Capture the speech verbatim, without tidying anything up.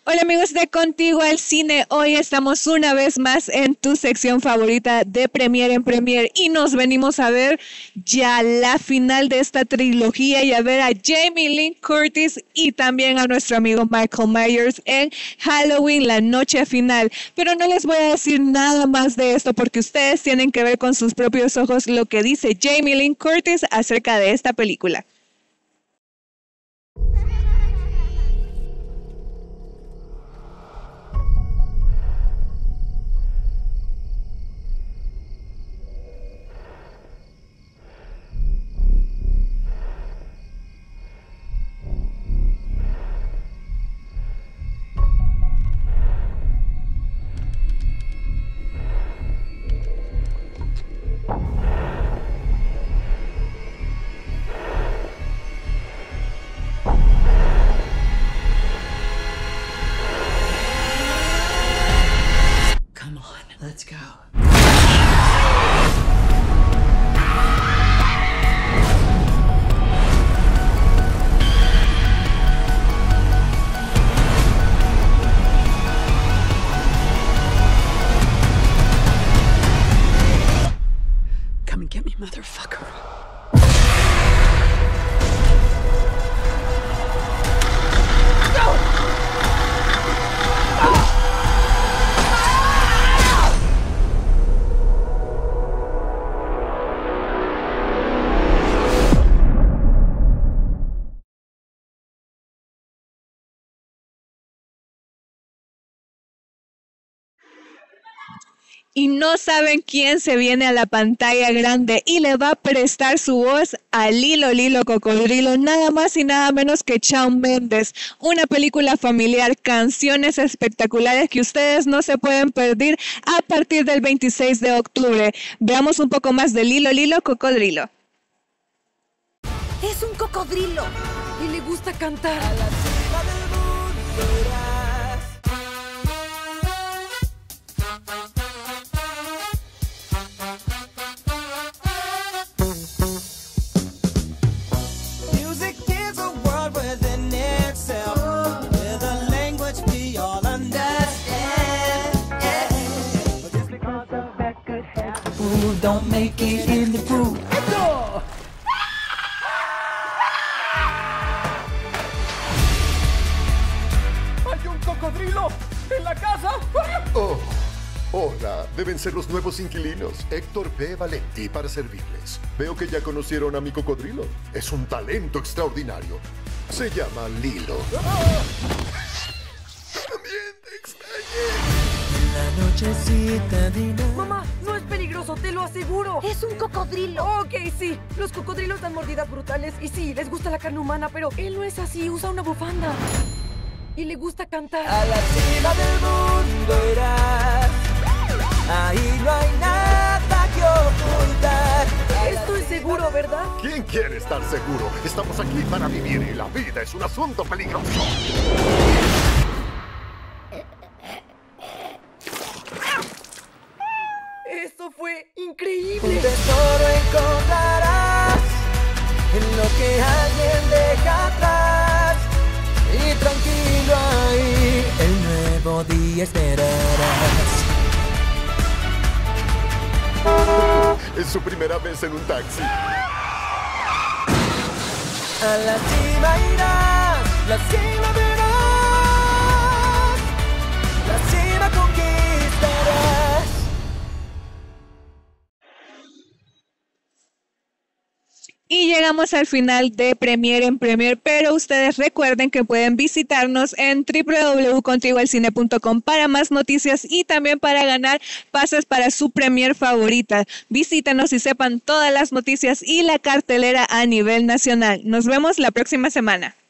Hola amigos de Contigo al Cine, hoy estamos una vez más en tu sección favorita de Premier en Premier y nos venimos a ver ya la final de esta trilogía y a ver a Jamie Lynn Curtis y también a nuestro amigo Michael Myers en Halloween, la noche final. Pero no les voy a decir nada más de esto porque ustedes tienen que ver con sus propios ojos lo que dice Jamie Lynn Curtis acerca de esta película. Let's go. Come and get me, motherfucker. Y no saben quién se viene a la pantalla grande y le va a prestar su voz a Lilo Lilo Cocodrilo, nada más y nada menos que Shawn Mendes. Una película familiar, canciones espectaculares que ustedes no se pueden perder a partir del veintiséis de octubre. Veamos un poco más de Lilo Lilo Cocodrilo. Es un cocodrilo y le gusta cantar. A la cima del mundo irás. Music is a world within itself, with a language we all understand. But just because of that good habit, fool don't make it in the groove. ¡Hay un cocodrilo en la casa! Oh, hola, deben ser los nuevos inquilinos. Héctor P. Valenti para servirles. Veo que ya conocieron a mi cocodrilo. Es un talento extraordinario. Se llama Lilo. ¡Ah! También te extrañé. La nochecita divina. Mamá, no es peligroso, te lo aseguro. Es un cocodrilo. Ok, sí. Los cocodrilos dan mordidas brutales y sí, les gusta la carne humana, pero él no es así, usa una bufanda. Y le gusta cantar. A la cima del mundo irás. Ahí no hay nada que ocultar. Esto es seguro, ¿verdad? ¿Quién quiere estar seguro? Estamos aquí para vivir y la vida es un asunto peligroso. Esto fue increíble. Un tesoro encontrarás en lo que alguien deja atrás. Y tranquilo ahí, el nuevo día esperarás. Es su primera vez en un taxi. A la cima irás, la cima verás, la cima conquistarás. Y llegamos al final de Premier en Premier, pero ustedes recuerden que pueden visitarnos en w w w punto contigo al cine punto com para más noticias y también para ganar pases para su Premier favorita. Visítenos y sepan todas las noticias y la cartelera a nivel nacional. Nos vemos la próxima semana.